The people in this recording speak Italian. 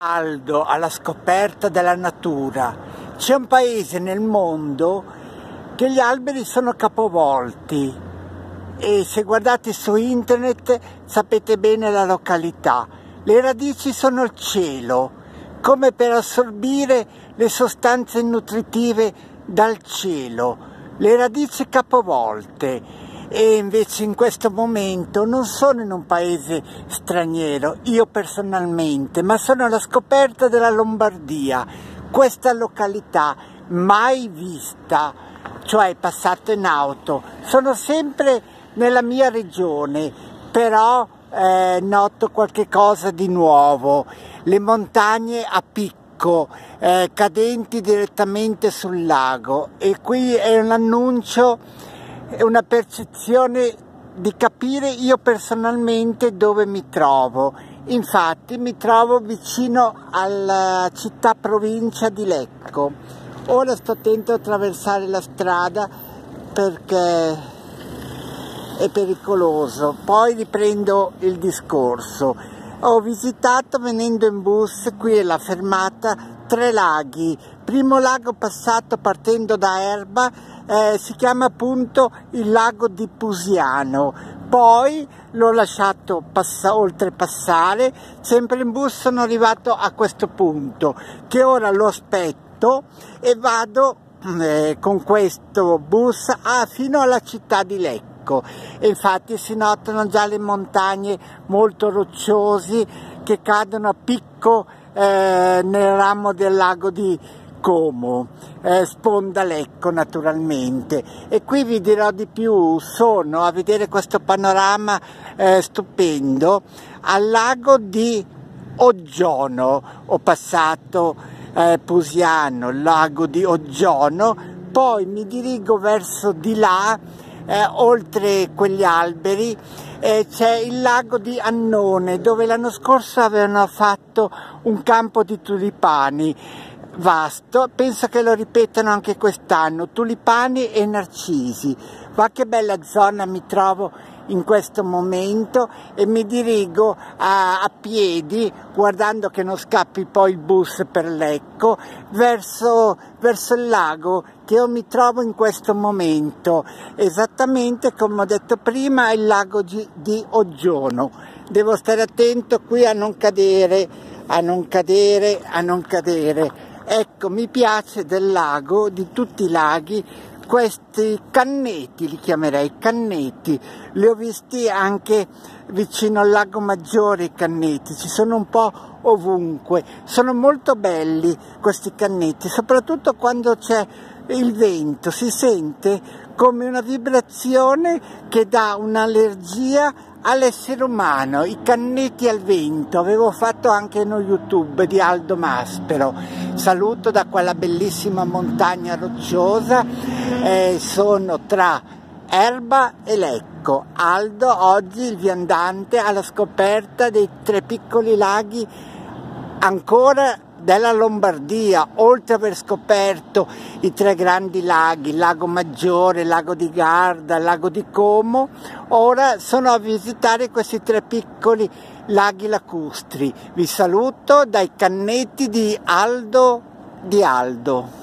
Aldo alla scoperta della natura. C'è un paese nel mondo che gli alberi sono capovolti e se guardate su internet sapete bene la località. Le radici sono il cielo, come per assorbire le sostanze nutritive dal cielo. Le radici capovolte. E invece in questo momento non sono in un paese straniero, io personalmente, ma sono alla scoperta della Lombardia, questa località mai vista, cioè passato in auto. Sono sempre nella mia regione, però noto qualche cosa di nuovo, le montagne a picco, cadenti direttamente sul lago, e qui è un annuncio, è una percezione di capire io personalmente dove mi trovo. Infatti mi trovo vicino alla città provincia di Lecco. Ora sto attento a attraversare la strada perché è pericoloso, poi riprendo il discorso. Ho visitato venendo in bus, qui è la fermata, 3 laghi. Primo lago passato partendo da Erba, si chiama appunto il lago di Pusiano, poi l'ho lasciato oltrepassare, sempre in bus sono arrivato a questo punto, che ora lo aspetto e vado con questo bus fino alla città di Lecco. E infatti si notano già le montagne molto rocciosi che cadono a picco nel ramo del lago di Como, sponda Lecco naturalmente. E qui vi dirò di più, sono a vedere questo panorama stupendo al lago di Oggiono. Ho passato Pusiano, il lago di Oggiono, poi mi dirigo verso di là, oltre quegli alberi c'è il lago di Annone, dove l'anno scorso avevano fatto un campo di tulipani vasto, penso che lo ripetano anche quest'anno, tulipani e narcisi. Ma che bella zona mi trovo in questo momento, e mi dirigo a piedi, guardando che non scappi poi il bus per Lecco, verso il lago che io mi trovo in questo momento, esattamente come ho detto prima, il lago di Oggiono. Devo stare attento qui a non cadere, a non cadere, a non cadere. Ecco, mi piace del lago, di tutti i laghi, questi canneti, li chiamerei canneti. Li ho visti anche vicino al lago Maggiore, i canneti, ci sono un po' ovunque. Sono molto belli questi canneti, soprattutto quando c'è il vento, si sente come una vibrazione che dà un'allergia all'essere umano. I canneti al vento, avevo fatto anche uno YouTube di Aldo Maspero. Saluto da quella bellissima montagna rocciosa, sono tra Erba e Lecco. Aldo oggi il viandante alla scoperta dei 3 piccoli laghi ancora della Lombardia, oltre ad aver scoperto i 3 grandi laghi, il lago Maggiore, il lago di Garda, il lago di Como. Ora sono a visitare questi 3 piccoli laghi lacustri. Vi saluto dai canneti di Aldo.